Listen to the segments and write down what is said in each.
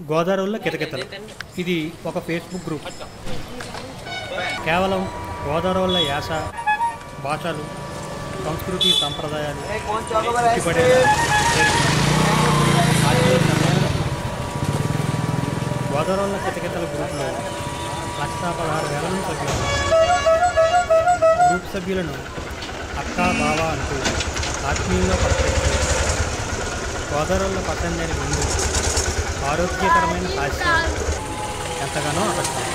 గోదావరిలో కితకితలు. ఇది ఒక ఫేస్బుక్ గ్రూప్. కేవలం గోదావరిలో యాస, భాషలు, సంస్కృతి, సంప్రదాయాలు గోదావరిలో కితకితల గ్రూప్లో 1,16,000 మంది సభ్యులు. గ్రూప్ సభ్యులను అక్క, బావ అంటూ ఆత్మీయంగా పలకరిస్తారు. గోదావరిలో పట్టణానికి ముందు ఆరోగ్యకరమైన హాస్యం ఎంతగానో ఆకర్షణ.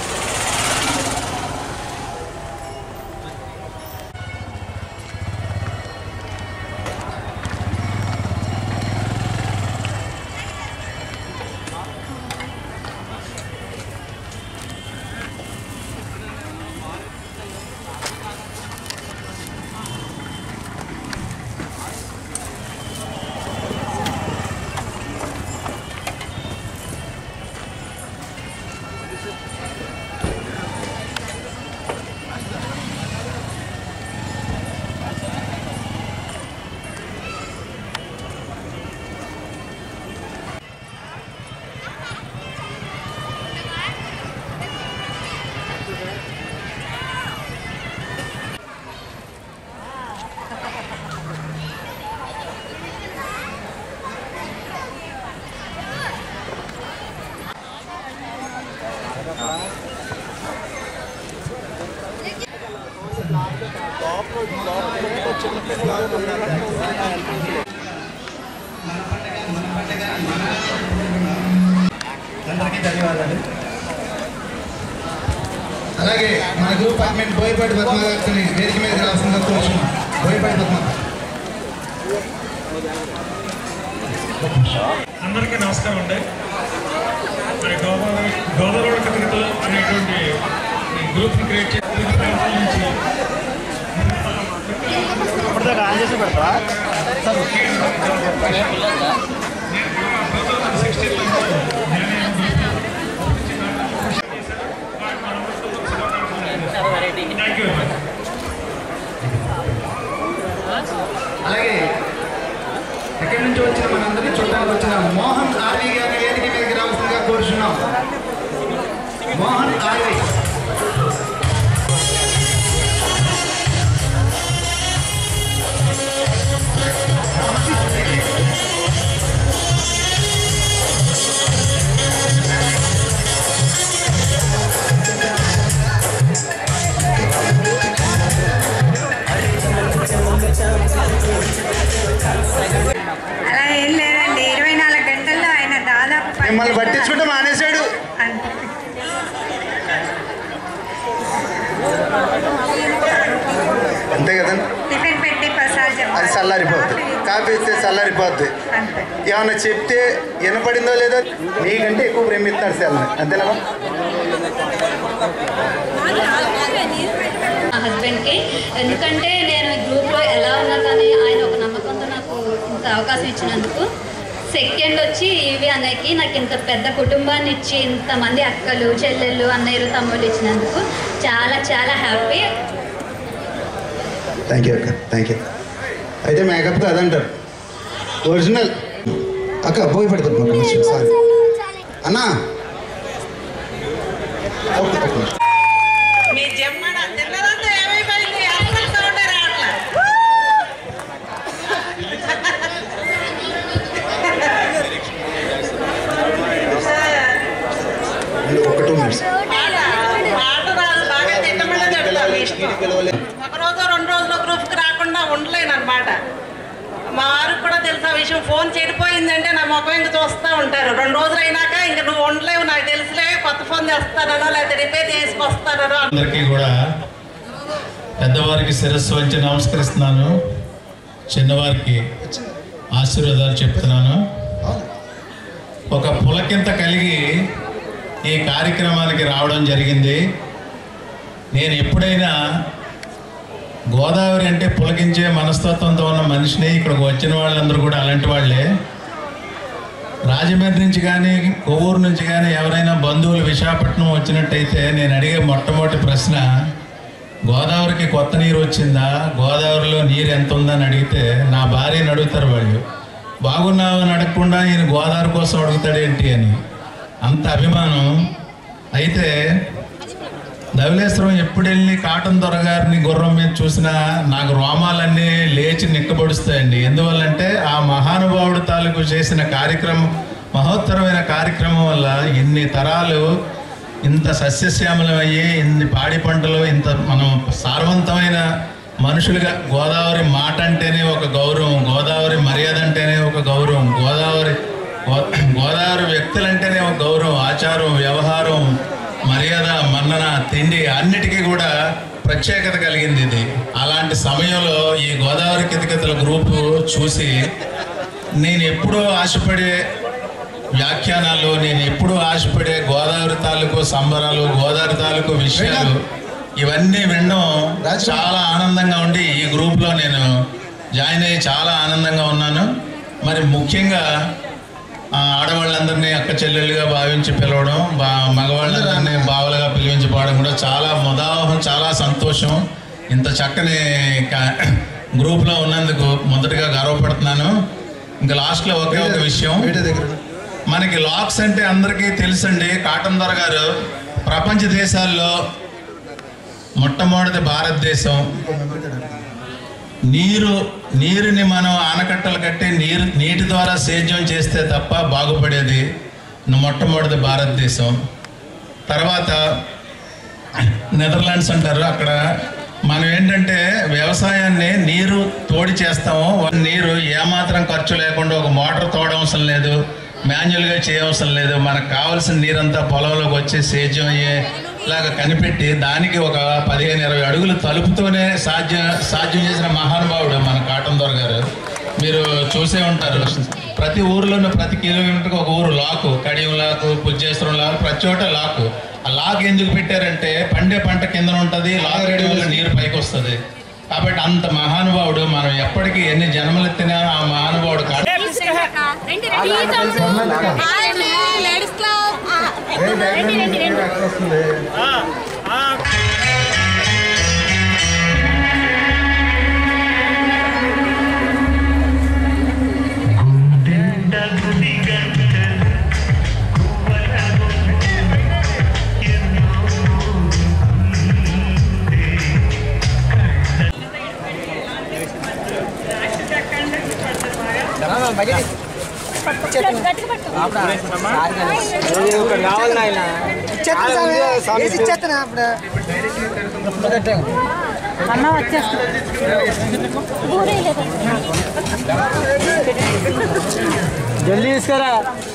అందరికీ ధన్యవాదాలు. అలాగే మన గ్రూప్ అడ్మిన్ బోయపాటి పద్మ గారిని వేదిక మీద రావాల్సిందిగా కోరుతున్నాం. బోయపాటి పద్మ. అందరికీ నమస్కారం అండి. గోదావరి కితకితలు అనేటువంటి ఈ గ్రూప్ని క్రియేట్ చేసి అలాగే ఎక్కడి నుంచి వచ్చిన మనందరినీ చూడడానికి వచ్చిన మోహన్ ఆర్వి గారిని వేదిక మీదకి రావాల్సిందిగా కోరుచున్నాం. మోహన్ ఆర్వి. అలా ఏం లేదండి, 24 గంటల్లో ఆయన దాదాపు మిమ్మల్ని పట్టించుకుంటే మానేశాడు. అంతే కదండి. టిఫిన్ పెట్టి ప్రసాదం అది చల్లారిపోద్ది, కాఫీ ఇస్తే చల్లారిపోద్ది. ఏమన్నా చెప్తే వినపడిందో లేదో నీకంటే ఎక్కువ ప్రేమిస్తాడు సెల్ని, అంతేనా? మా హస్బెండ్కి, ఎందుకంటే నేను ఈ గ్రూప్లో ఎలా ఉన్నా కానీ ఆయన ఒక నమ్మకంతో నాకు ఇంత అవకాశం ఇచ్చినందుకు. సెకండ్ వచ్చి ఈవి అన్నయ్యకి నాకు ఇంత పెద్ద కుటుంబాన్ని ఇచ్చి ఇంతమంది అక్కలు, చెల్లెళ్ళు, అన్నయ్యలు, తమ్ముళ్ళు ఇచ్చినందుకు చాలా చాలా హ్యాపీ. థ్యాంక్ యూ అక్క, థ్యాంక్ యూ. అయితే మేకప్ కాదంటారు, ఒరిజినల్ అక్క. పోయి పెడతారు సారీ అన్నా. ఒక 2 minutes. ఒకరోజు 2 రోజులు గ్రూప్కి రాకుండా ఉండలేను అనమాట. మా వారికి కూడా తెలుసా విషయం. ఫోన్ చెడిపోయిందంటే నా ముఖం ఇంక చూస్తూ ఉంటారు. 2 రోజులు అయినాక ఇంక నువ్వు ఉండలేవు, నాకు తెలుసులే, కొత్త ఫోన్ తెస్తానో లేకపోతే రిపేర్ చేసుకొస్తానో. అందరికీ కూడా పెద్దవారికి శిరస్సు వంచి నమస్కరిస్తున్నాను, చిన్నవారికి ఆశీర్వాదాలు చెప్తున్నాను. ఒక పులకింత కలిగి ఈ కార్యక్రమానికి రావడం జరిగింది. నేను ఎప్పుడైనా గోదావరి అంటే పులకించే మనస్తత్వంతో ఉన్న మనిషిని. ఇక్కడికి వచ్చిన వాళ్ళందరూ కూడా అలాంటి వాళ్ళే. రాజమండ్రి నుంచి కానీ కొవ్వూరు నుంచి కానీ ఎవరైనా బంధువులు విశాఖపట్నం వచ్చినట్టయితే నేను అడిగే మొట్టమొదటి ప్రశ్న, గోదావరికి కొత్త నీరు వచ్చిందా, గోదావరిలో నీరు ఎంత ఉందని అడిగితే నా భార్యని అడుగుతారు వాళ్ళు. బాగున్నావు అని అడగకుండా ఈయన గోదావరి కోసం అడుగుతాడేంటి అని. అంత అభిమానం. అయితే ధవళేశ్వరం ఎప్పుడు వెళ్ళి కాటన్ దొర గారిని గుర్రం మీద చూసినా నాకు రోమాలన్నీ లేచి నిక్కబడుస్తాయండి. ఎందువల్లంటే ఆ మహానుభావుడు తాలూకు చేసిన కార్యక్రమం, మహోత్తరమైన కార్యక్రమం వల్ల ఇన్ని తరాలు ఇంత సస్యశ్యామలమయ్యి, ఇన్ని పాడి పంటలు, ఇంత మనం సారవంతమైన మనుషులుగా, గోదావరి మాట అంటేనే ఒక గౌరవం, గోదావరి మర్యాద అంటేనే ఒక గౌరవం, గోదావరి వ్యక్తులంటేనే ఒక గౌరవం, ఆచారం, వ్యవహారం, మర్యాద, మన్నన, తిండి అన్నిటికీ కూడా ప్రత్యేకత కలిగింది ఇది. అలాంటి సమయంలో ఈ గోదావరి కితకితల గ్రూపు చూసి నేను ఎప్పుడూ ఆశపడే వ్యాఖ్యానాలు, నేను ఎప్పుడూ ఆశపడే గోదావరి తాలూకు సంబరాలు, గోదావరి తాలూకు విషయాలు ఇవన్నీ వినడం చాలా ఆనందంగా ఉండి ఈ గ్రూప్లో నేను జాయిన్ అయ్యి చాలా ఆనందంగా ఉన్నాను. మరి ముఖ్యంగా ఆడవాళ్ళందరినీ అక్క చెల్లెలుగా భావించి పిలవడం, మగవాళ్ళందరినీ బావలుగా పిలిపించి పోవడం కూడా చాలా ముదావహం, చాలా సంతోషం. ఇంత చక్కని గ్రూప్లో ఉన్నందుకు మొదటగా గర్వపడుతున్నాను. ఇంకా లాస్ట్లో ఒకే ఒక విషయం, మనకి లాక్స్ అంటే అందరికీ తెలుసండి. కాటన్ దొర గారు ప్రపంచ దేశాల్లో మొట్టమొదటి భారతదేశం నీరుని మనం ఆనకట్టలు కట్టి నీటి ద్వారా సేద్యం చేస్తే తప్ప బాగుపడేది మొట్టమొదటి భారతదేశం. తర్వాత నెదర్లాండ్స్ అంటారు, అక్కడ మనం ఏంటంటే వ్యవసాయాన్ని నీరు తోడి చేస్తాము. నీరు ఏమాత్రం ఖర్చు లేకుండా ఒక మోటార్ తోడవసరం లేదు, మాన్యువల్గా చేయవసరం లేదు. మనకు కావాల్సిన నీరంతా పొలంలోకి వచ్చి సేద్యం అయ్యేలాగా కనిపెట్టి దానికి ఒక 15-20 అడుగులు తలుపుతోనే సాధ్యం చేసిన మహానుభావుడు మన కాటన్ దొర గారు. మీరు చూసే ఉంటారు, ప్రతి ఊర్లోనూ ప్రతి కిలోమీటర్కి ఒక ఊరు లాకు, కడియం లాకు, పుజ్జేశ్వరం లాకు, ప్రతి చోట లాకు. ఆ లాక్ ఎందుకు పెట్టారంటే పండే పంట కింద ఉంటుంది, లాక్ రెడీ వల్ల నీరు పైకి వస్తుంది. కాబట్టి అంత మహానుభావుడు, మనం ఎప్పటికీ ఎన్ని జన్మలెత్తినా ఆ మహానుభావుడు జల్దీ తీసుకురా.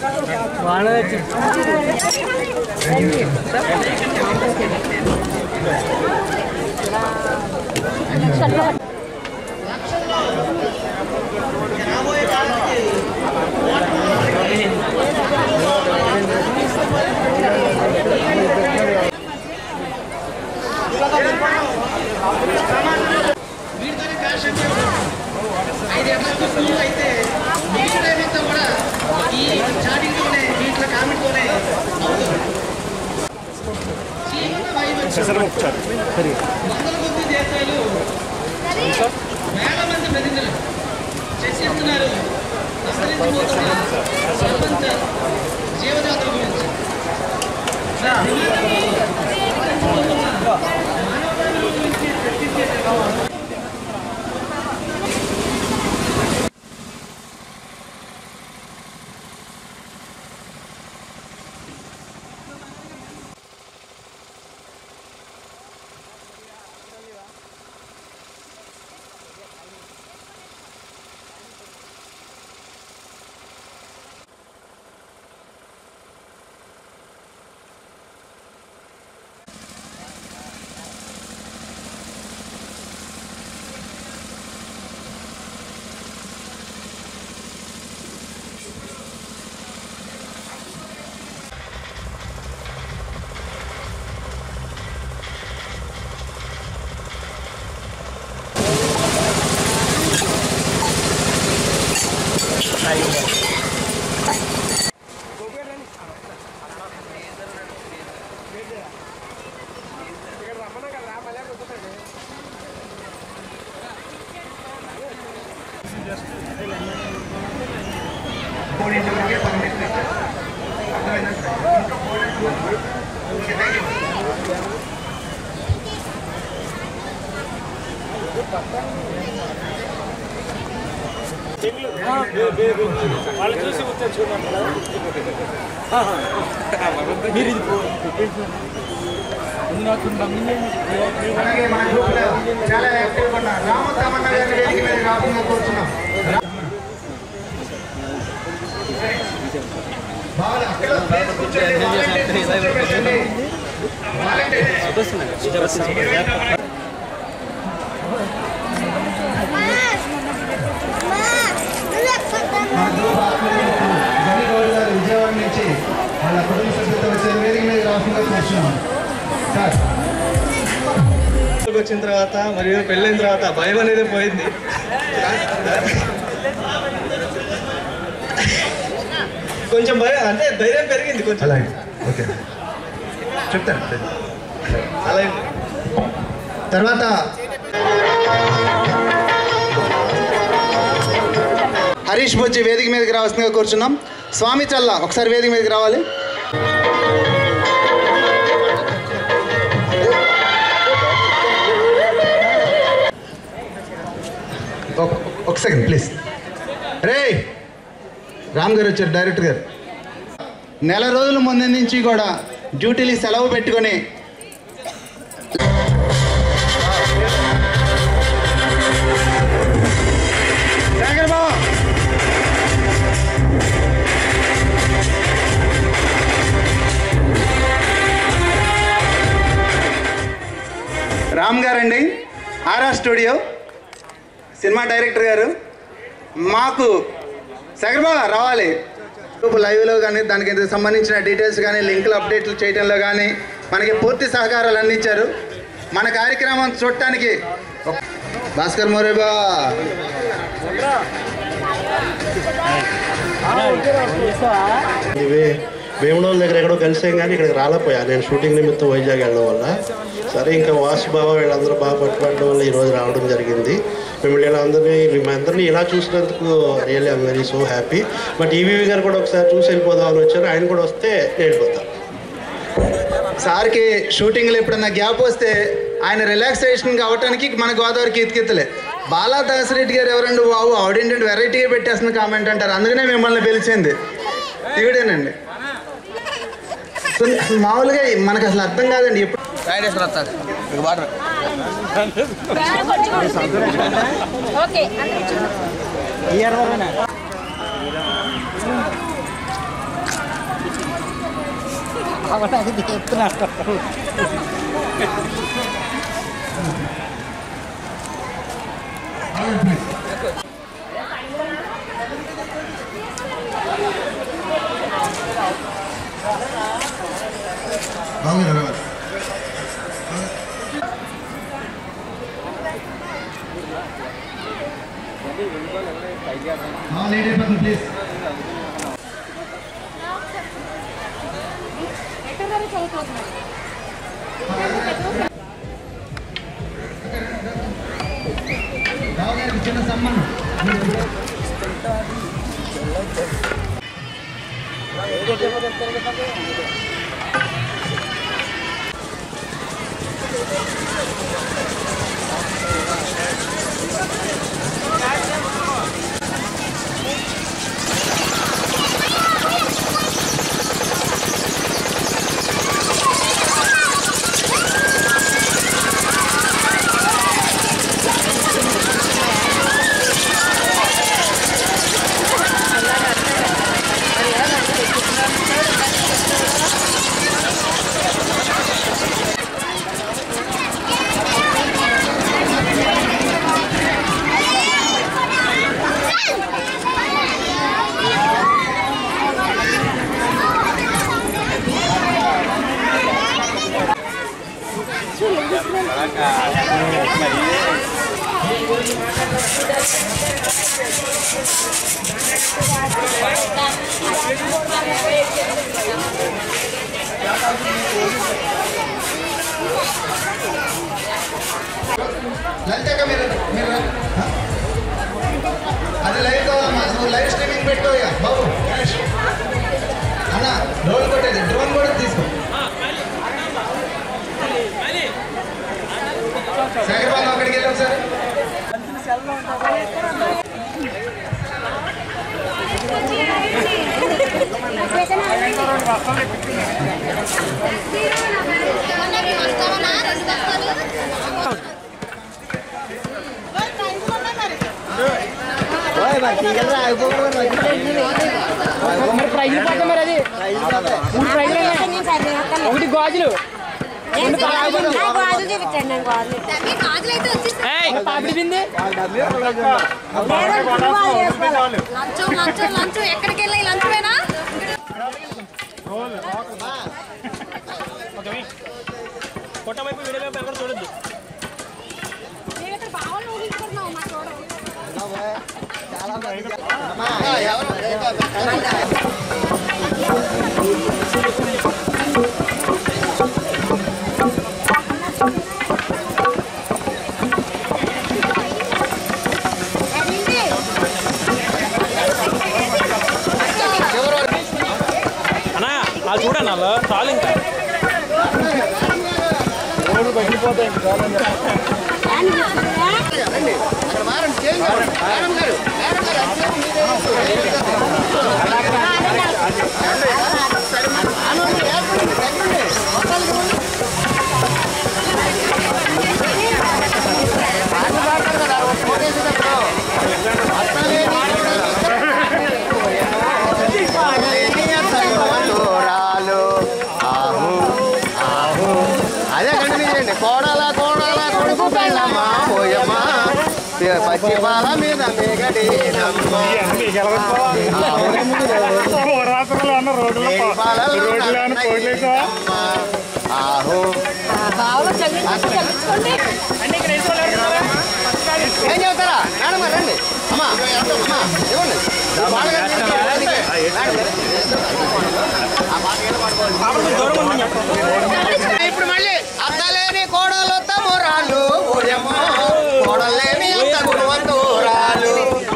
అయితే కూడా ఈ చాటింగ్తోనే వీటిలో కామెంట్తోనే వందల కొద్ది దేశాలు, వేల మంది ప్రతినిధులు చర్చిస్తున్నారు అంతరించిపోతున్న ప్రపంచ జీవజాతుల గురించి. మానవాళి గురించి చర్చించే వాళ్ళు చూసి చూడండి. అలాగే మన గ్రూప్లో చాలా యాక్టివ్గా ఉన్న రాము తమన్న గారిని వేదిక మీద రాకుండా కూర్చున్నాం. బాగా అక్కడ ప్లేస్ కూర్చోండి. వాలంటీర్స్ కూర్చోబెట్టండి. వాలంటీర్స్ విజయవాడ నుంచి వాళ్ళ కుటుంబ సభ్యులతో వచ్చే వేదిక మీద రాకుండా కూర్చున్నాం. సార్ వచ్చిన తర్వాత మరియు పెళ్ళైన తర్వాత భయం అనేది పోయింది. కొంచెం భయం అంటే ధైర్యం పెరిగింది కొంచెం. అలాగే ఓకే చెప్తాను. అలాగే తర్వాత హరీష్ బొజ్జి వేదిక మీదకి రావాల్సిందిగా కూర్చున్నాం. స్వామి చల్లా ఒకసారి వేదిక మీదకి రావాలి. ఒక సెకండ్ ప్లీజ్. రే రామ్ గారు వచ్చారు, డైరెక్టర్ గారు. నెల రోజుల ముందు నుంచి కూడా డ్యూటీలు సెలవు పెట్టుకొని రామ్ గారండి, ఆర్ఆర్ స్టూడియో సినిమా డైరెక్టర్ గారు. మాకు సగర్బాగా రావాలి లైవ్లో కానీ దానికి సంబంధించిన డీటెయిల్స్ కానీ లింకులు అప్డేట్లు చేయడంలో కానీ మనకి పూర్తి సహకారాలు అందించారు. మన కార్యక్రమం చూడటానికి భాస్కర్ మోరేబా వేమనోళ్ళ దగ్గర ఎక్కడో కలిసాం కానీ ఇక్కడికి రాలేకపోయా నేను షూటింగ్ నిమిత్తం వైజాగ్ వెళ్ళడం వల్ల. సరే ఇంకా వాసు బాబా వీళ్ళందరూ బాగా పట్టుబడడం వల్ల ఈరోజు రావడం జరిగింది. మేమందరినీ ఇలా చూసినందుకు really I'm very so happy. But EVV గారు కూడా ఒకసారి చూసి వెళ్ళిపోదామని వచ్చారు. ఆయన కూడా వస్తే వెళ్ళిపోతాం. సార్కి షూటింగ్లో ఎప్పుడన్నా గ్యాప్ వస్తే ఆయన రిలాక్సేషన్ కావటానికి మన గోదావరికి ఎత్తికెత్తలే. బాలా దాసిరెడ్డి గారు ఎవరండి బాబు ఆవిడేంటంటే వెరైటీగా పెట్టేస్తున్న కామెంట్ అంటారు. అందుకనే మిమ్మల్ని పిలిచింది ఈవిడేనండి. అసలు మామూలుగా మనకు అసలు అర్థం కాదండి. ఎప్పుడు ప్లీజ్ చిన్న సమ్మానం లలితక మీరు అది లైవ్ కావాలమ్మా. నువ్వు లైవ్ స్ట్రీమింగ్ పెట్టుకోయా బాబు. అన్న డ్రోన్ కొట్టేది, డ్రోన్ కూడా తీసుకో. సాగర్ బాబు అక్కడికి వెళ్ళాం సార్. ప్రైజులు పోతాం మరి అది 3 ప్రైజులు ఒకటి గాజులు పాపిడి బింది ఎక్కడికి వెళ్ళి లంచమేనా కొట్టమైపు వీడియో ఎక్కడ చూడొద్దు అన్నా అది చూడండి అలా చాలు ఇంకా పగిలిపోతాయి పచ్చి పాల మీద ఏం చెబుతారా మేడం రండి అమ్మా ఇవ్వండి ఇప్పుడు మళ్ళీ అత్తలేని కోడలు తమ్మురాళ్ళు కోడలేని అంత గుణవంతురాలు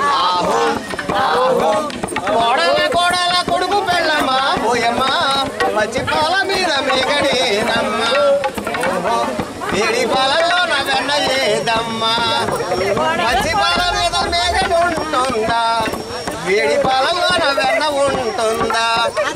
కోడల కొడుకు పెళ్ళమ్మ పోయమ్మ పచ్చి పాల మీద మేగడేనమ్మ వేడి పాలలో నా వెన్న ఏదమ్మా పచ్చి పాల మీద మేగడి ఉంటుందా వేడి పాలలో నా వెన్న ఉంటుందా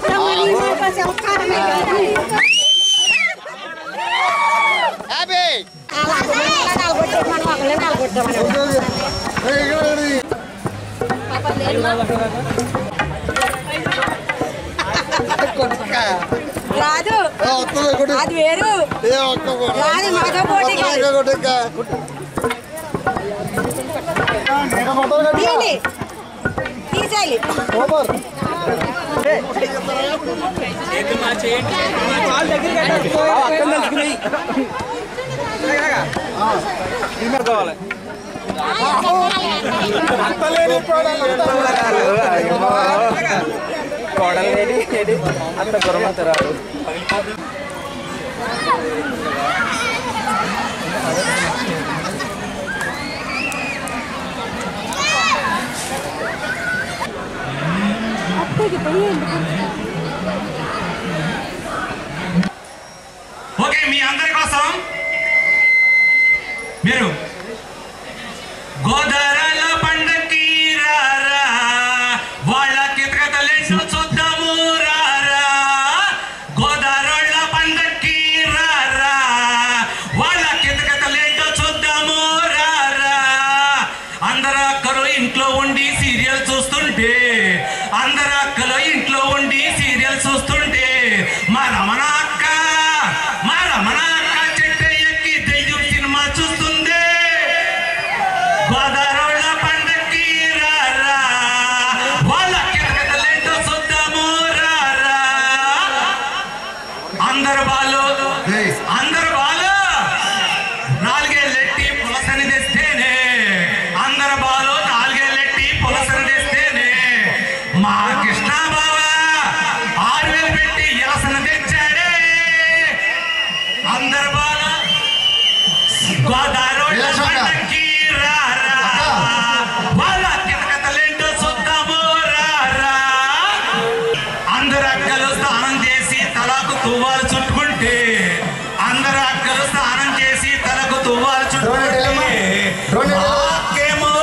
రాదు అది వేరు రాదు మాతో పోటీ తీసేయాలి కావాలి కోడలేడి అంత గురమంతరాడు ఓకే మీ అందరి కోసం మీరు గోదావరిలో పండక్కి రారా వాళ్ళ కితకతలేంటో చూద్దాము రారా గోదావరిలో పండక్కి రారా వాళ్ళ కితకతలేంటో చూద్దాము రారా అందరూ అక్కలు ఇంట్లో ఉండి సీరియల్ చూస్తుంటే అందరూ అక్కలు ఇంట్లో ఉండి సీరియల్ చూస్తుంటే మా రమణ అక్క చెట్టు ఎక్కి దెయ్యం సినిమా చూస్తుంది గోదావరిలో పండక్కి రారా వాళ్ళ కితకతలేంటో చూద్దాము రారా అందరు బాలు నాలుగేళ్ళెట్టి పులసని తెస్తేనే అందరు బాలు నాలుగేళ్ళెట్టి పులసని తెస్తేనే మా కృష్ణ బావ 6,000 పెట్టి యాసన తెచ్చాడే అందరు బాలు గోదావరిలో పండక్కి రారా వాళ్ళ కితకతలేంటో చూద్దాము రారా అందరు అక్కలు స్నానం చేసి తలకు తువ్వాలు చుట్టుకుంటే అందరు అక్కలు స్నానం చేసి తలకు తువ్వాలు చుట్టుకుంటే మాకేమో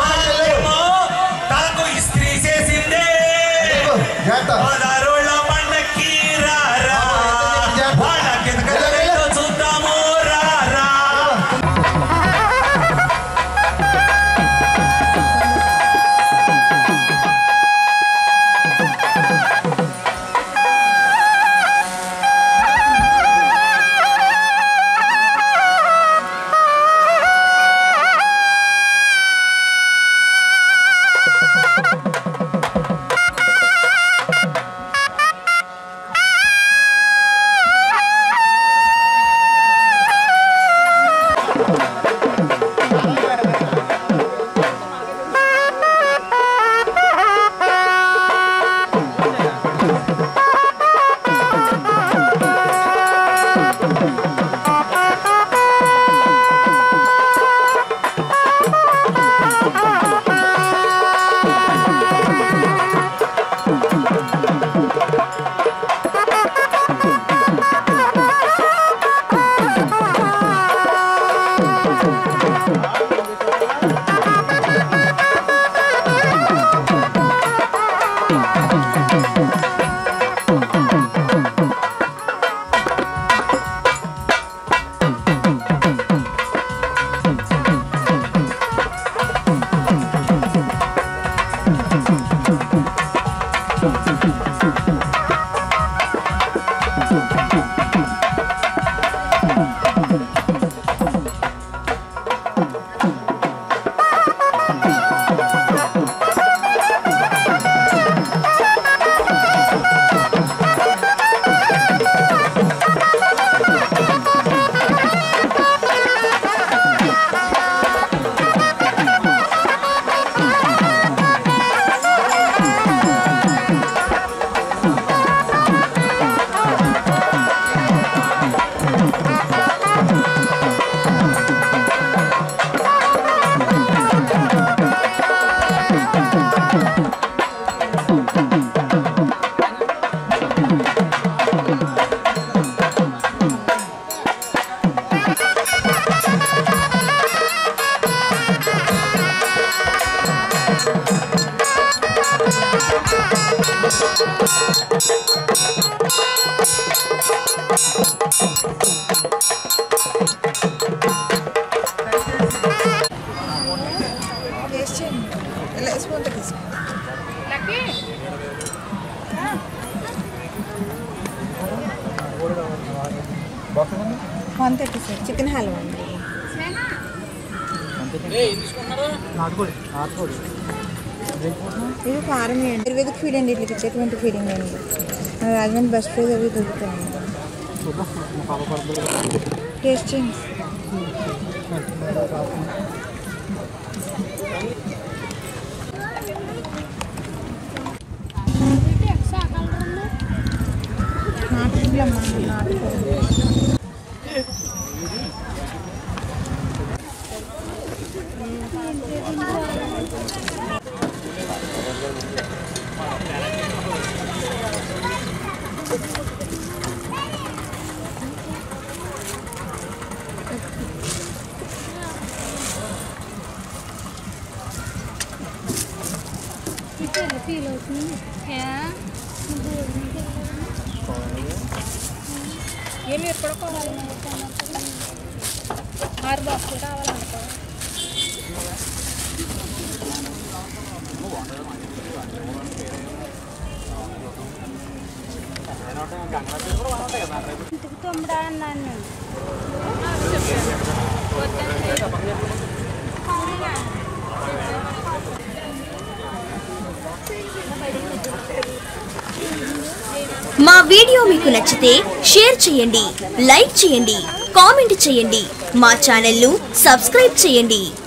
తలకు ఇస్త్రీ చేసిందే గోదావరిలో పండుగ చికెన్ హల్వా అండి. ఇది కారం అండి. 20కి ఫీడ్ అండి. ఇట్లా 20 ఫీడింగ్ అండి. రాజమండ్రి బస్ ప్రైజ్ అవి దొరుకుతాయండి. టేస్ట్ చేయండి. ఫీల్ అవుతుంది. ఏమి ఎప్పుడుకోవాలి 6 బాక్సులు కావాలనుకో. ఇంటికి తొమ్మిడా అన్నాను నేను. మా వీడియో మీకు నచ్చితే షేర్ చేయండి, లైక్ చేయండి, కామెంట్ చేయండి, మా ఛానల్ను సబ్స్క్రైబ్ చేయండి.